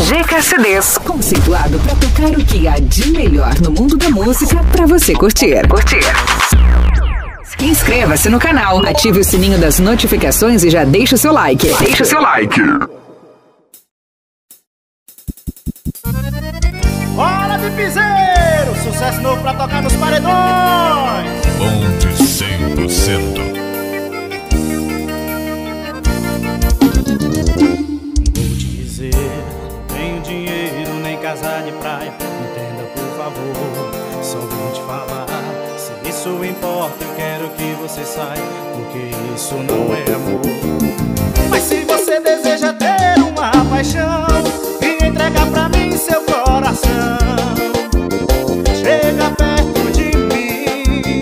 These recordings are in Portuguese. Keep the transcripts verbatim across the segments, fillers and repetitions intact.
G K C Ds, conceituado para tocar o que há de melhor no mundo da música para você curtir. Curtir. Inscreva-se no canal, ative o sininho das notificações e já deixa o seu like. Deixa o seu like. Bora de piseiro, sucesso novo pra tocar nos paredões. Ponte cem por cento. Vou te dizer, não tenho dinheiro nem casa de praia. Entenda por favor, só vim te falar. Se isso importa, eu quero que você saia, porque isso não é amor. Mas se você deseja ter uma paixão e entregar pra mim seu coração, chega perto de mim.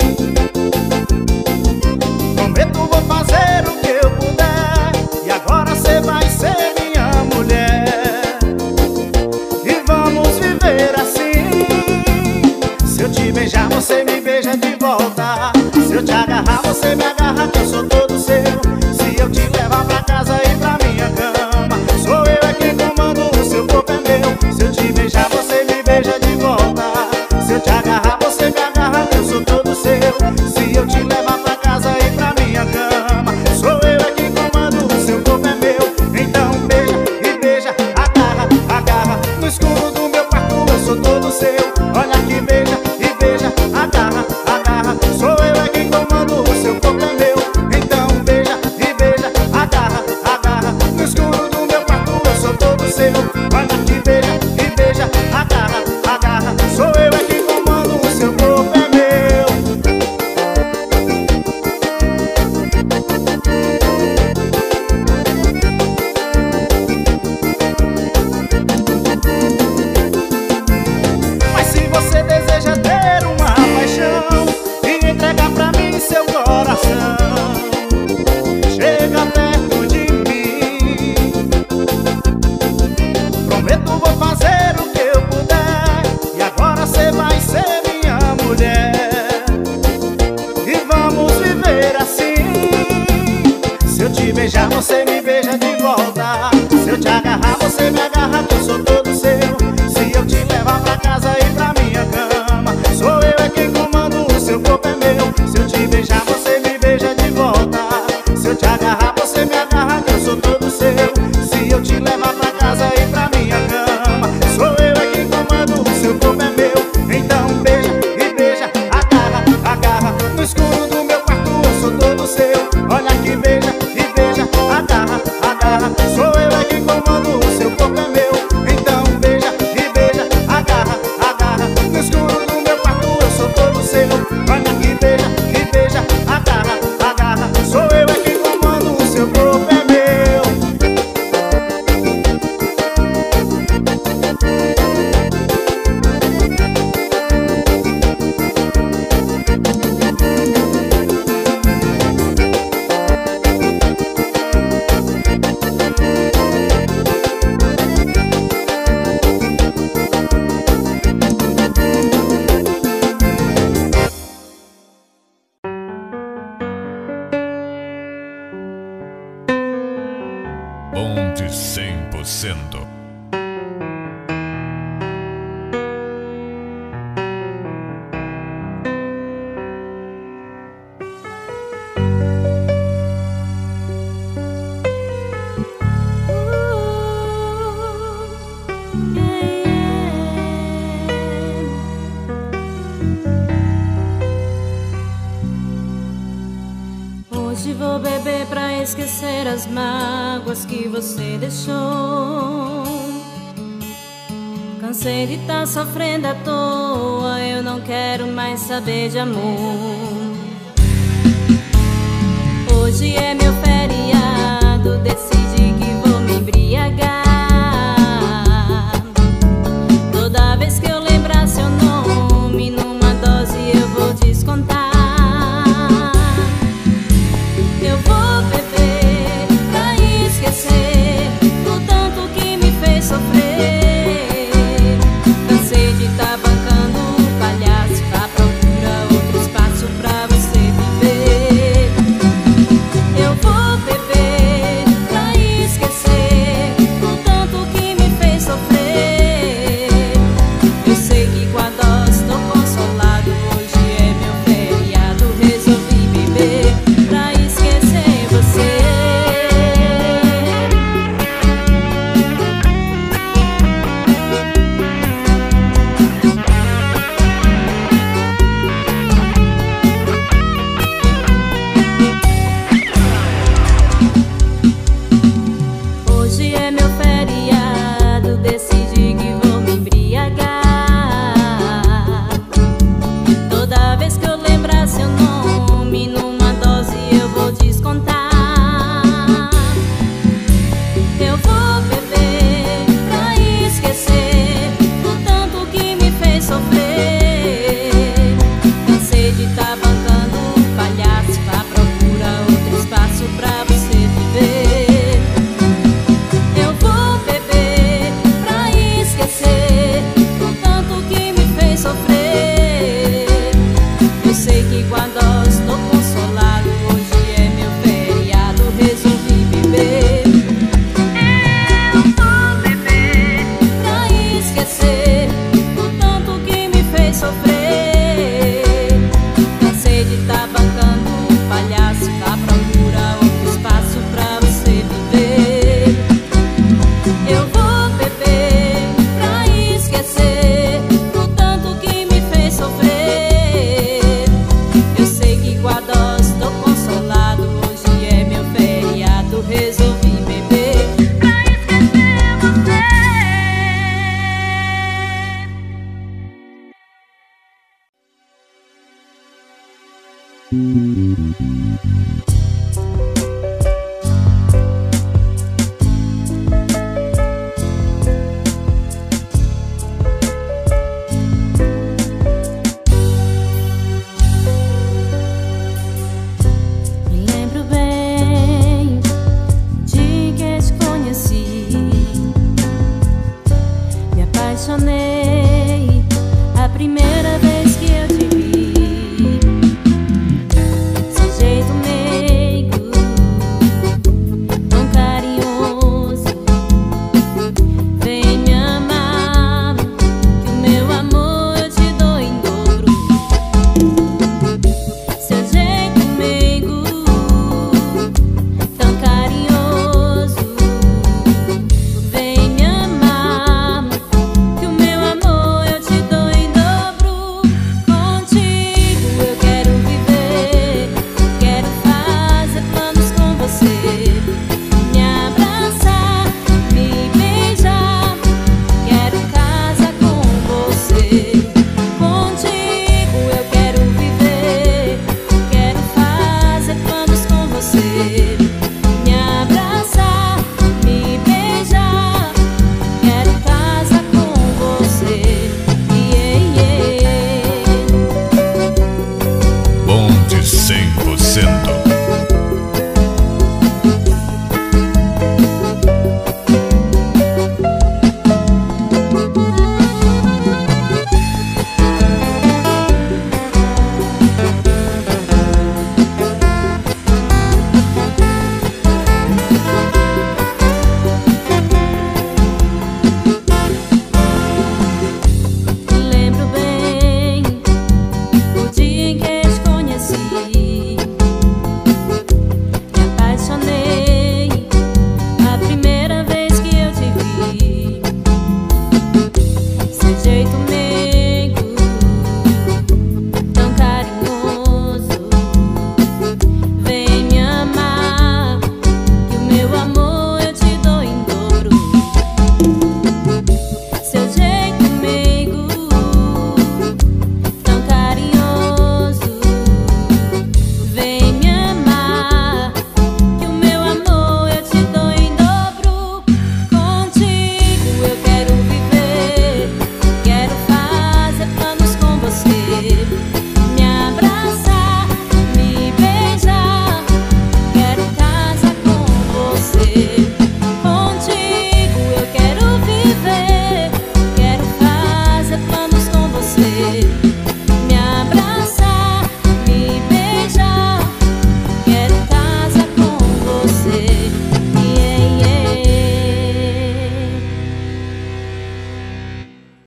Prometo vou fazer o que eu puder, e agora cê vai ser minha mulher, e vamos viver assim. Se eu te beijar, você me beija de volta. Se eu te agarrar, você me agarra, que eu sou todo seu. Se eu te levar pra casa e pra minha cama, sou eu é quem comando, o seu corpo é meu. Se eu te beijar, você me beija de volta. Se eu te agarrar, você me agarra, que eu sou todo seu. Se eu te levar pra casa e pra minha cama, sou eu é quem comando, o seu corpo é meu. Então beija e beija, agarra, agarra. No escuro do meu quarto eu sou todo seu. Olha que beija e beija, agarra, agarra. Sou eu é quem comando, o seu corpo é meu. Então beija e beija, agarra, agarra. No escuro do meu quarto eu sou todo seu. Olha que beija e beija, agarra, agarra. Sou eu é quem comando, o seu corpo é meu. Mas se você deseja ter uma paixão e entregar pra mim seu coração, chega perto de mim. Prometo vou fazer o que eu puder, e agora cê vai ser minha mulher, e vamos viver assim. Se eu te beijar, você me beija de volta. Se eu te agarrar, você me agarra, que eu sou todo seu. Se eu te levar pra casa e pra minha cama, sou eu é quem comando, o seu corpo é meu. Se eu te beijar, você me beija de volta. Se eu te agarrar, você me agarra, que eu sou todo seu. Se eu te levar pra casa e pra minha cama, sou eu é quem comando, o seu corpo é meu. Então beija e beija, agarra, agarra. No escuro do meu quarto eu sou todo seu. Olha que beija e beija, agarra, agarra. Sou eu é quem comando, o seu corpo é meu. Então beija e beija, agarra, agarra. No escuro do meu quarto eu sou todo seu. Olha que beija e beija, agarra, agarra. Sou eu é quem comando, o seu corpo é meu. Ponte cem por cento. Hoje vou beber pra esquecer as mágoas que você deixou. Cansei de tá sofrendo à toa, eu não quero mais saber de amor. Hoje é meu feriado, decidi que vou me embriagar. Toda vez que eu lembrar seu nome, numa dose eu vou descontar. Eu vou beber pra esquecer o tanto que me fez sofrer. Cansei de tá bancando o palhaço, pra procura outro espaço pra você viver. Eu vou Música